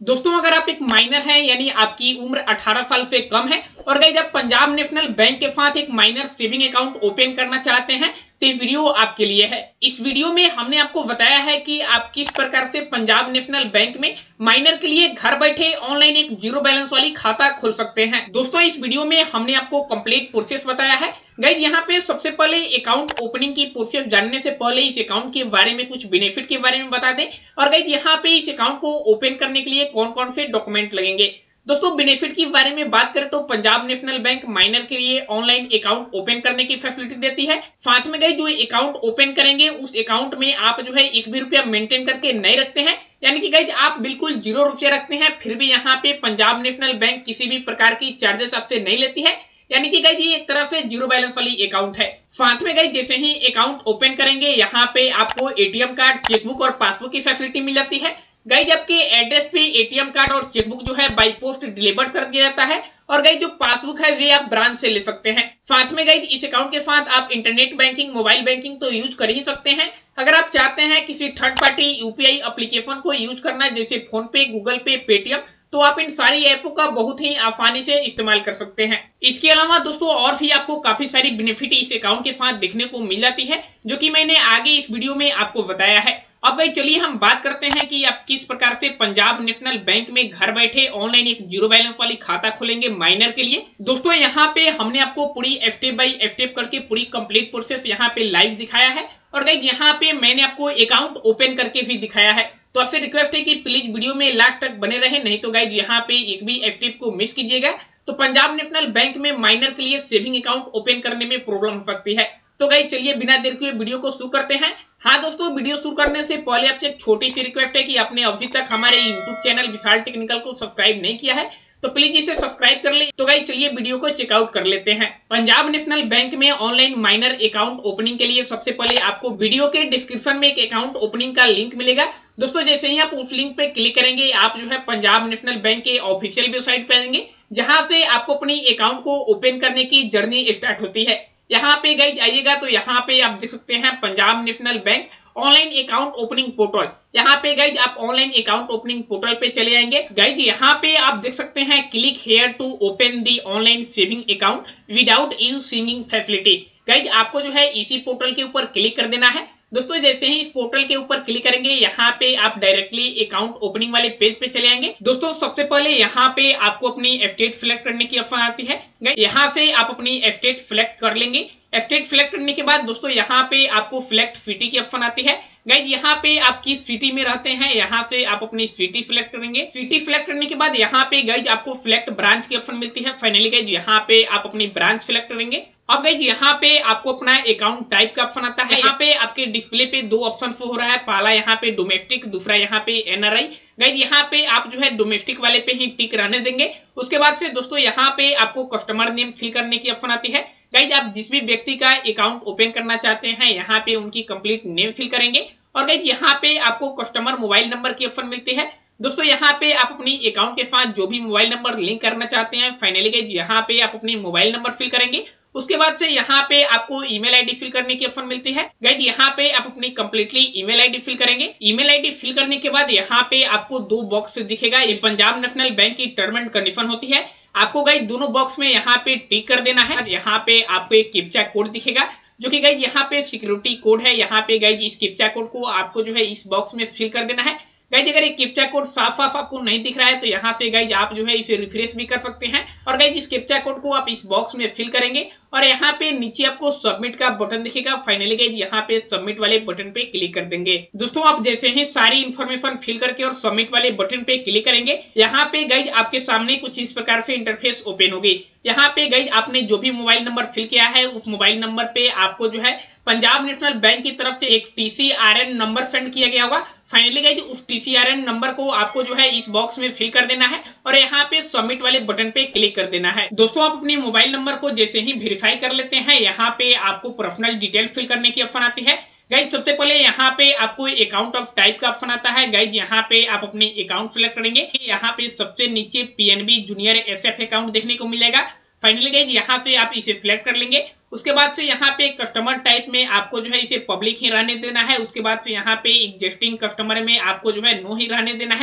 दोस्तों अगर आप एक माइनर हैं यानी आपकी उम्र 18 साल से कम है और गाइस आप पंजाब नेशनल बैंक के साथ एक माइनर सेविंग अकाउंट ओपन करना चाहते हैं तो ये वीडियो आपके लिए है। इस वीडियो में हमने आपको बताया है कि आप किस प्रकार से पंजाब नेशनल बैंक में माइनर के लिए घर बैठे ऑनलाइन एक जीरो बैलेंस वाली खाता खोल सकते हैं। दोस्तों इस वीडियो में हमने आपको कंप्लीट प्रोसेस बताया है। गाइस यहाँ पे सबसे पहले अकाउंट ओपनिंग की प्रोसेस जानने से पहले इस अकाउंट के बारे में कुछ बेनिफिट के बारे में बता दें और गाइस यहाँ पे इस अकाउंट को ओपन करने के लिए कौन कौन से डॉक्यूमेंट लगेंगे। दोस्तों बेनिफिट के बारे में बात करें तो पंजाब नेशनल बैंक माइनर के लिए ऑनलाइन अकाउंट ओपन करने की फैसिलिटी देती है। साथ में गाइस जो अकाउंट ओपन करेंगे उस अकाउंट में आप जो है एक भी रुपया मेंटेन करके नहीं रखते हैं, यानी कि गाइस आप बिल्कुल 0 रुपया रखते हैं, फिर भी यहाँ पे पंजाब नेशनल बैंक किसी भी प्रकार की चार्जेस आपसे नहीं लेती है, यानी कि गाइस ये एक तरह से जीरो बैलेंस वाली अकाउंट है। साथ में गाइस जैसे ही अकाउंट ओपन करेंगे यहाँ पे आपको एटीएम कार्ड, चेकबुक और पासबुक की फैसिलिटी मिल जाती है। गाइस आपके एड्रेस पे एटीएम कार्ड और चेकबुक जो है बाय पोस्ट डिलीवर कर दिया जाता है और गाइस जो पासबुक है वे आप ब्रांच से ले सकते हैं। साथ में गाइस इस अकाउंट के साथ आप इंटरनेट बैंकिंग, मोबाइल बैंकिंग तो यूज कर ही सकते हैं। अगर आप चाहते हैं किसी थर्ड पार्टी यूपीआई एप्लीकेशन को यूज करना जैसे फोन पे, गूगल पे, पेटीएम, तो आप इन सारी ऐपों का बहुत ही आसानी से इस्तेमाल कर सकते हैं। इसके अलावा दोस्तों और भी आपको काफी सारी बेनिफिट इस अकाउंट के साथ देखने को मिल जाती है जो कि मैंने आगे इस वीडियो में आपको बताया है। अब भाई चलिए हम बात करते हैं कि आप किस प्रकार से पंजाब नेशनल बैंक में घर बैठे ऑनलाइन एक जीरो बैलेंस वाली खाता खोलेंगे माइनर के लिए। दोस्तों यहाँ पे हमने आपको पूरी स्टेप बाय स्टेप करके पूरी कंप्लीट प्रोसेस यहाँ पे लाइव दिखाया है और गाइस यहाँ पे मैंने आपको अकाउंट ओपन करके भी दिखाया है। तो आपसे रिक्वेस्ट है कि प्लीज वीडियो में लास्ट तक बने रहे, नहीं तो गाइस यहाँ पे एक भी स्टेप को मिस कीजिएगा तो पंजाब नेशनल बैंक में माइनर के लिए सेविंग अकाउंट ओपन करने में प्रॉब्लम हो सकती है। तो गाइस चलिए बिना देर के वीडियो को शुरू करते हैं। हाँ दोस्तों, वीडियो शुरू करने से पहले आपसे एक छोटी सी रिक्वेस्ट है कि आपने अभी तक हमारे यूट्यूब चैनल विशाल टेक्निकल को सब्सक्राइब नहीं किया है तो प्लीज इसे सब्सक्राइब कर ले। तो गाइस चलिए वीडियो को चेकआउट कर लेते हैं। पंजाब नेशनल बैंक में ऑनलाइन माइनर अकाउंट ओपनिंग के लिए सबसे पहले आपको वीडियो के डिस्क्रिप्शन में एक अकाउंट ओपनिंग का लिंक मिलेगा। दोस्तों जैसे ही आप उस लिंक पे क्लिक करेंगे आप जो है पंजाब नेशनल बैंक के ऑफिशियल वेबसाइट पे आएंगे जहां से आपको अपनी अकाउंट को ओपन करने की जर्नी स्टार्ट होती है। यहाँ पे गाइस आइएगा तो यहाँ पे आप देख सकते हैं Punjab National Bank online account opening portal. यहाँ पे गाइज आप ऑनलाइन अकाउंट ओपनिंग पोर्टल पे चले आएंगे। गाइज यहाँ पे आप देख सकते हैं click here to open the online saving account without use singing facility. Guys आपको जो है इसी पोर्टल के ऊपर क्लिक कर देना है। दोस्तों जैसे ही इस पोर्टल के ऊपर क्लिक करेंगे यहाँ पे आप डायरेक्टली अकाउंट ओपनिंग वाले पेज पे चले आएंगे। दोस्तों सबसे पहले यहाँ पे आपको अपनी स्टेट सिलेक्ट करने की ऑप्शन आती है। यहाँ से आप अपनी स्टेट सिलेक्ट कर लेंगे। स्टेट सिलेक्ट करने के बाद दोस्तों यहाँ पे आपको सिलेक्ट सिटी की ऑप्शन आती है। गाइज यहाँ पे आप किस सिटी में रहते हैं यहाँ से आप अपनी सिटी सिलेक्ट करेंगे। सिटी सिलेक्ट करने के बाद यहाँ पे गाइज आपको सिलेक्ट ब्रांच की ऑप्शन मिलती है। फाइनली गाइज यहाँ पे आप अपनी ब्रांच सिलेक्ट करेंगे। अब गाइज यहाँ पे आपको अपना अकाउंट टाइप का ऑप्शन आता है। यहाँ पे आपके डिस्प्ले पे दो ऑप्शन शो हो रहा है, पहला यहाँ पे डोमेस्टिक, दूसरा यहाँ पे एनआरआई। गाइज यहाँ पे आप जो है डोमेस्टिक वाले पे ही टिक रहने देंगे। उसके बाद से दोस्तों यहाँ पे आपको कस्टमर नेम फिल करने की ऑप्शन आती है। गाइज आप जिस भी व्यक्ति का अकाउंट ओपन करना चाहते हैं यहाँ पे उनकी कंप्लीट नेम फिल करेंगे और गाइज यहाँ पे आपको कस्टमर मोबाइल नंबर की ऑप्शन मिलती है। दोस्तों यहाँ पे आप अपनी अकाउंट के साथ जो भी मोबाइल नंबर लिंक करना चाहते हैं फाइनली गाइज यहाँ पे आप अपनी मोबाइल नंबर फिल करेंगे। उसके बाद से यहाँ पे आपको ईमेल आईडी फिल करने की ऑप्शन मिलती है। गाइज यहाँ पे आप अपनी कंप्लीटली ईमेल आईडी फिल करेंगे। ईमेल आईडी फिल करने के बाद यहाँ पे आपको दो बॉक्स दिखेगा, ये पंजाब नेशनल बैंक की टर्म एंड कंडीशन होती है। आपको गाइज दोनों बॉक्स में यहाँ पे टिक कर देना है। यहाँ पे आपको एक कैप्चा कोड दिखेगा जो कि गाइज यहाँ पे सिक्योरिटी कोड है। यहाँ पे गाइज इस कैप्चा कोड को आपको जो है इस बॉक्स में फिल कर देना है। गाइज अगर एक कैप्चा कोड साफ साफ आपको नहीं दिख रहा है तो यहाँ से गाइज आप जो है इसे रिफ्रेश भी कर सकते हैं और गाइज इस कैप्चा कोड को आप इस बॉक्स में फिल करेंगे और यहाँ पे नीचे आपको सबमिट का बटन दिखेगा। फाइनली गाइज यहाँ पे सबमिट वाले बटन पे क्लिक कर देंगे। दोस्तों आप जैसे ही सारी इन्फॉर्मेशन फिल करके और सबमिट वाले बटन पे क्लिक करेंगे यहाँ पे गाइज आपके सामने कुछ इस प्रकार से इंटरफेस ओपन होगी। यहाँ पे गाइज आपने जो भी मोबाइल नंबर फिल किया है उस मोबाइल नंबर पे आपको जो है पंजाब नेशनल बैंक की तरफ से एक TCRN नंबर सेंड किया गया होगा। फाइनली गाइज उस TCRN नंबर को आपको जो है इस बॉक्स में फिल कर देना है और यहाँ पे सबमिट वाले बटन पे क्लिक कर देना है। दोस्तों आप अपने मोबाइल नंबर को जैसे ही वेरीफाई कर लेते हैं यहाँ पे आपको पर्सनल डिटेल फिल करने की ऑप्शन आती है। गाइज सबसे पहले यहाँ पे आपको अकाउंट ऑफ टाइप का ऑप्शन आता है। गाइज यहाँ पे आप अपने अकाउंट सिलेक्ट करेंगे। यहाँ पे सबसे नीचे PNB जूनियर SF अकाउंट देखने को मिलेगा। फाइनली गाइज यहाँ से आप इसे सिलेक्ट कर लेंगे। उसके बाद से यहाँ पे कस्टमर टाइप में आपको जो है इसे पब्लिक ही रहने देना है। उसके बाद से यहाँ पे एग्जिस्टिंग कस्टमर में आपको जो है नो ही रहने देना है।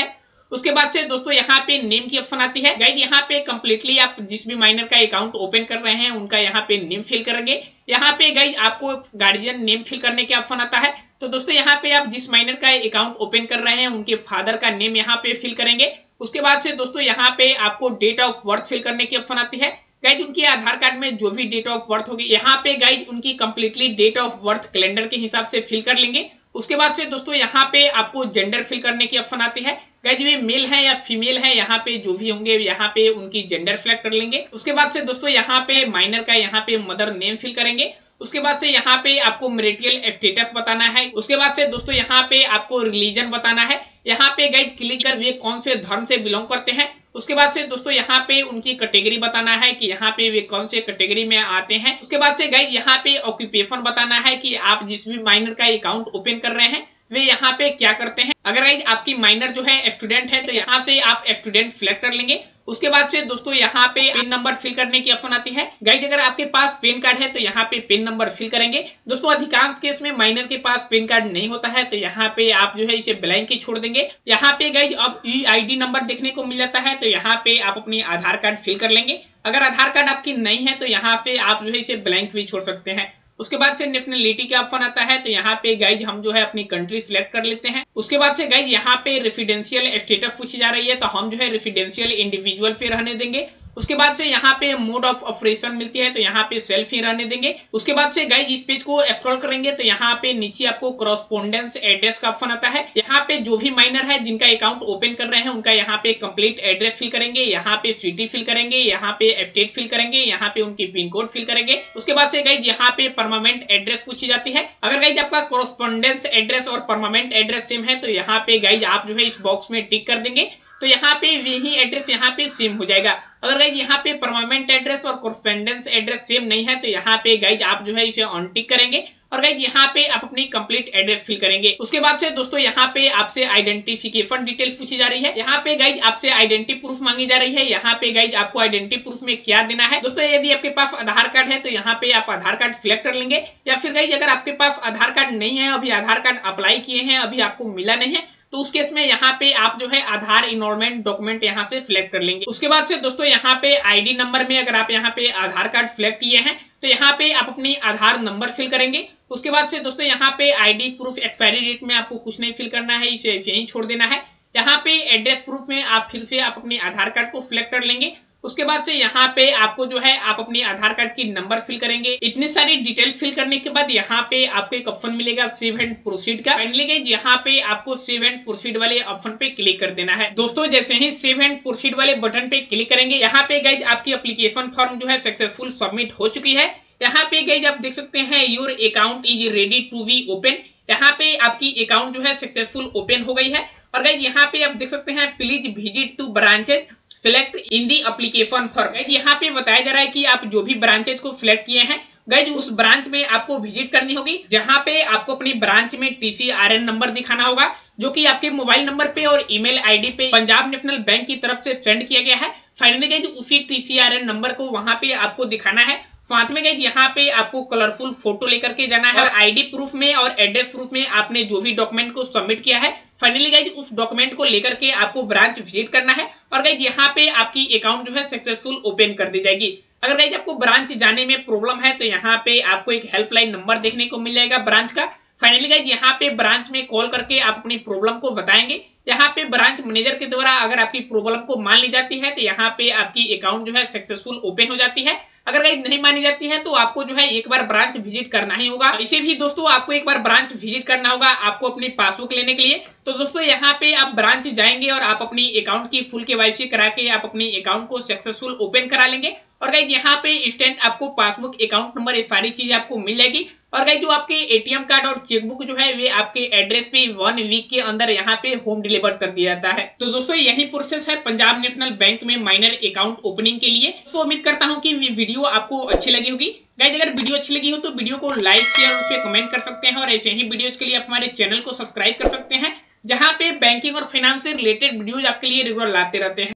उसके बाद से दोस्तों यहाँ पे नेम की ऑप्शन आती है। गाइज यहाँ पे कंप्लीटली आप जिस भी माइनर का अकाउंट ओपन कर रहे हैं उनका यहाँ पे नेम फिल करेंगे। यहाँ पे गाइज आपको गार्जियन नेम फिल करने का ऑप्शन आता है। तो दोस्तों यहाँ पे आप जिस माइनर का अकाउंट ओपन कर रहे हैं उनके फादर का नेम यहाँ पे फिल करेंगे। उसके बाद से दोस्तों यहाँ पे आपको डेट ऑफ बर्थ फिल करने की ऑप्शन आती है। गाइज उनके आधार कार्ड में जो भी डेट ऑफ बर्थ होगी यहाँ पे गाइज उनकी completely date of birth calendar के हिसाब से फिल कर लेंगे। उसके बाद से दोस्तों यहाँ पे आपको जेंडर फिल करने की ऑप्शन आती है। गाइज वे मेल है या फीमेल है यहाँ पे जो भी होंगे यहाँ पे उनकी जेंडर सिलेक्ट कर लेंगे। उसके बाद से दोस्तों यहाँ पे माइनर का यहाँ पे मदर नेम फिल करेंगे। उसके बाद से यहाँ पे आपको मैरिटल स्टेटस बताना है। उसके बाद से दोस्तों यहाँ पे आपको रिलीजन बताना है। यहाँ पे गाइज क्लिक कर वे कौन से धर्म से बिलोंग करते हैं। उसके बाद से दोस्तों यहाँ पे उनकी कैटेगरी बताना है कि यहाँ पे वे कौन से कैटेगरी में आते हैं। उसके बाद से गाइज यहाँ पे ऑक्यूपेशन बताना है कि आप जिस भी माइनर का अकाउंट ओपन कर रहे हैं वे यहाँ पे क्या करते हैं। अगर गाइज आपकी माइनर जो है स्टूडेंट है तो यहाँ से आप स्टूडेंट सिलेक्ट कर लेंगे। उसके बाद से दोस्तों यहाँ पे पिन नंबर फिल करने की ऑप्शन आती है। गाइज अगर आपके पास पेन कार्ड है तो यहाँ पे पिन नंबर फिल करेंगे। दोस्तों अधिकांश केस में माइनर के पास पेन कार्ड नहीं होता है तो यहाँ पे आप जो है इसे ब्लैंक ही छोड़ देंगे। यहाँ पे गाइज अब EID नंबर देखने को मिल जाता है तो यहाँ पे आप अपनी आधार कार्ड फिल कर लेंगे। अगर आधार कार्ड आपकी नहीं है तो यहाँ पे आप जो है इसे ब्लैंक भी छोड़ सकते हैं। उसके बाद से नेशनलिटी का ऑप्शन आता है तो यहाँ पे गाइज हम जो है अपनी कंट्री सिलेक्ट कर लेते हैं। उसके बाद से गाइज यहाँ पे रेसिडेंशियल स्टेटस पूछी जा रही है तो हम जो है रेसिडेंशियल इंडिविजुअल पे रहने देंगे। उसके बाद से यहाँ पे मोड ऑफ ऑपरेशन मिलती है तो यहाँ पे सेल्फ ही रहने देंगे। उसके बाद से गाइज इस पेज को स्क्रॉल करेंगे तो यहाँ पे नीचे आपको करस्पोंडेंस एड्रेस का ऑप्शन आता है। यहाँ पे जो भी माइनर है जिनका अकाउंट ओपन कर रहे हैं उनका यहाँ पे कंप्लीट एड्रेस फिल करेंगे। यहाँ पे सिटी फिल करेंगे, यहाँ पे स्टेट फिल करेंगे, यहाँ पे उनकी पिन कोड फिल करेंगे। उसके बाद से गाइज यहाँ पे परमानेंट एड्रेस पूछी जाती है। अगर गाइज आपका करस्पोंडेंस एड्रेस और परमानेंट एड्रेस सेम है तो यहाँ पे गाइज आप जो है इस बॉक्स में टिक कर देंगे तो यहाँ पे वही एड्रेस यहाँ पे सेम हो जाएगा। अगर गाइज यहाँ पे परमानेंट एड्रेस और करस्पोंडेंस एड्रेस सेम नहीं है तो यहाँ पे गाइज आप जो है इसे अनटिक करेंगे और गाइज यहाँ पे आप अपनी कंप्लीट एड्रेस फिल करेंगे। उसके बाद से दोस्तों यहाँ पे आपसे आइडेंटिफिकेशन डिटेल्स पूछी जा रही है। यहाँ पे गाइज आपसे आइडेंटिटी प्रूफ मांगी जा रही है। यहाँ पे गाइज आपको आइडेंटिटी प्रूफ में क्या देना है। दोस्तों यदि आपके पास आधार कार्ड है तो यहाँ पे आप आधार कार्ड सिलेक्ट कर लेंगे, या फिर गाइज अगर आपके पास आधार कार्ड नहीं है, अभी आधार कार्ड अप्लाई किए हैं, अभी आपको मिला नहीं है, तो उस केस में यहाँ पे आप जो है आधार इनरोलमेंट डॉक्यूमेंट यहाँ से सिलेक्ट कर लेंगे। उसके बाद से दोस्तों यहाँ पे आईडी नंबर में अगर आप यहाँ पे आधार कार्ड सिलेक्ट किए हैं तो यहाँ पे आप अपनी आधार नंबर फिल करेंगे। उसके बाद से दोस्तों यहाँ पे आईडी प्रूफ एक्सपायरी डेट में आपको कुछ नहीं फिल करना है, इसे यहीं छोड़ देना है। यहाँ पे एड्रेस प्रूफ में आप फिर से आप अपने आधार कार्ड को सिलेक्ट कर लेंगे। उसके बाद से यहाँ पे आपको जो है आप अपनी आधार कार्ड की नंबर फिल करेंगे। इतनी सारी डिटेल्स फिल करने के बाद यहाँ पे आपको एक ऑप्शन मिलेगा सेव एंड प्रोसीड का। फाइनली गाइस यहाँ पे आपको सेव एंड प्रोसीड वाले ऑप्शन पे क्लिक कर देना है। दोस्तों जैसे ही सेव एंड प्रोसीड वाले बटन पे क्लिक करेंगे यहाँ पे गाइस आपकी एप्लीकेशन फॉर्म जो है सक्सेसफुल सबमिट हो चुकी है। यहाँ पे गाइस आप देख सकते हैं your account is ready to be open. यहाँ पे आपकी अकाउंट जो है सक्सेसफुल ओपन हो गई है। और गाइस यहाँ पे आप देख सकते हैं please visit to branches select in the application form. Guys यहाँ पे बताया जा रहा है कि आप जो भी ब्रांचेज को सिलेक्ट किए हैं गाइस उस ब्रांच में आपको विजिट करनी होगी, जहाँ पे आपको अपनी ब्रांच में TCRN नंबर दिखाना होगा जो कि आपके मोबाइल नंबर पे और ईमेल आईडी पे पंजाब नेशनल बैंक की तरफ से सेंड किया गया है। फाइनली गाइस उसी TCRN नंबर को वहां पे आपको दिखाना है। साथ में गाइस यहाँ पे आपको कलरफुल फोटो लेकर के जाना है और आईडी प्रूफ में और एड्रेस प्रूफ में आपने जो भी डॉक्यूमेंट को सबमिट किया है फाइनली गाइस उस डॉक्यूमेंट को लेकर के आपको ब्रांच विजिट करना है। और गाइस यहाँ पे आपकी अकाउंट जो है सक्सेसफुल ओपन कर दी जाएगी। अगर गाइस आपको ब्रांच जाने में प्रॉब्लम है तो यहाँ पे आपको एक हेल्पलाइन नंबर देखने को मिल जाएगा ब्रांच का। फाइनली गाइस यहाँ पे ब्रांच में कॉल करके आप अपनी प्रॉब्लम को बताएंगे। यहाँ पे ब्रांच मैनेजर के द्वारा अगर आपकी प्रॉब्लम को मान ली जाती है तो यहाँ पे आपकी अकाउंट जो है सक्सेसफुल ओपन हो जाती है। अगर गाइस नहीं मानी जाती है तो आपको जो है एक बार ब्रांच विजिट करना ही होगा। इसे भी दोस्तों आपको एक बार ब्रांच विजिट करना होगा आपको अपनी पासबुक लेने के लिए। तो दोस्तों यहाँ पे आप ब्रांच जाएंगे और आप अपनी अकाउंट की फुल KYC करा के आप अपनी अकाउंट को सक्सेसफुल ओपन करा लेंगे। और गाइस यहाँ पे इंस्टेंट आपको पासबुक अकाउंट नंबर ये सारी चीजें आपको मिल जाएगी। और गाइस जो आपके ATM कार्ड और चेकबुक जो है वे आपके एड्रेस पे 1 वीक के अंदर यहाँ पे होम डिलीवर कर दिया जाता है। तो दोस्तों यही प्रोसेस है पंजाब नेशनल बैंक में माइनर अकाउंट ओपनिंग के लिए। तो उम्मीद करता हूँ कि वीडियो आपको अच्छी लगी होगी। गाइस अगर वीडियो अच्छी लगी हो तो वीडियो को लाइक शेयर और उस पर कमेंट कर सकते हैं और ऐसे ही वीडियोज के लिए आप हमारे चैनल को सब्सक्राइब कर सकते हैं, जहाँ पे बैंकिंग और फाइनेंस से रिलेटेड वीडियोज आपके लिए रेगुलर लाते रहते हैं।